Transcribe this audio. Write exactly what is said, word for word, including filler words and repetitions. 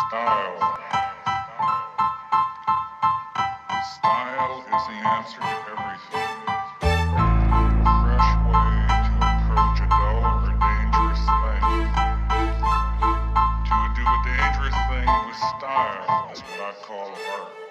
Style. Style is the answer to everything. A fresh way to approach a dull or dangerous thing. To do a dangerous thing with style is what I call art.